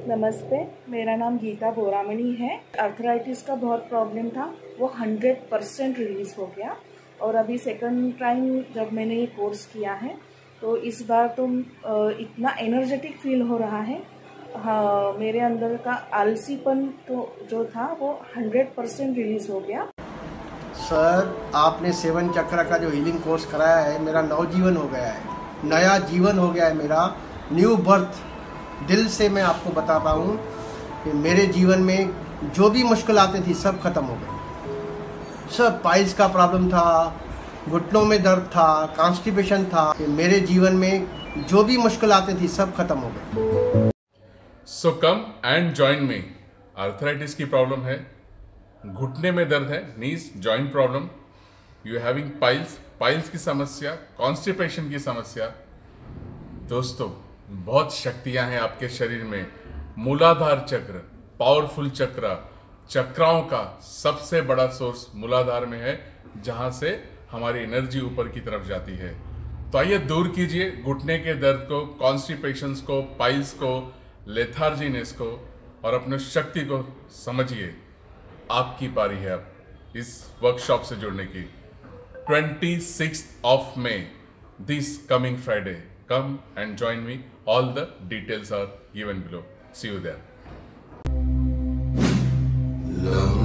नमस्ते, मेरा नाम गीता बोरामणि है। आर्थराइटिस का बहुत प्रॉब्लम था, वो 100% रिलीज़ हो गया। और अभी सेकंड टाइम जब मैंने ये कोर्स किया है तो इस बार तो इतना एनर्जेटिक फील हो रहा है। हाँ, मेरे अंदर का आलसीपन तो जो था वो 100% रिलीज़ हो गया। सर, आपने 7 चक्र का जो हीलिंग कोर्स कराया है, मेरा नवजीवन हो गया है, नया जीवन हो गया है, मेरा न्यू बर्थ। दिल से मैं आपको बताता हूँ कि मेरे जीवन में जो भी मुश्किल आती थी सब खत्म हो गई। सब पाइल्स का प्रॉब्लम था, घुटनों में दर्द था, कॉन्स्टिपेशन था, कि मेरे जीवन में जो भी मुश्किल आती थी सब खत्म हो गई। So come and join me. Arthritis की प्रॉब्लम है, घुटने में दर्द है, knees joint problem, you having piles की समस्या, कॉन्स्टिपेशन की समस्या। दोस्तों, बहुत शक्तियां हैं आपके शरीर में। मूलाधार चक्र, पावरफुल चक्र, चक्राओं का सबसे बड़ा सोर्स मूलाधार में है, जहां से हमारी एनर्जी ऊपर की तरफ जाती है। तो आइए दूर कीजिए घुटने के दर्द को, कॉन्स्टिपेशंस को, पाइल्स को, लेथार्जीनेस को, और अपने शक्ति को समझिए। आपकी बारी है अब इस वर्कशॉप से जुड़ने की। 26th of May, this coming Friday. Come and join me. All the details are given below. See you there.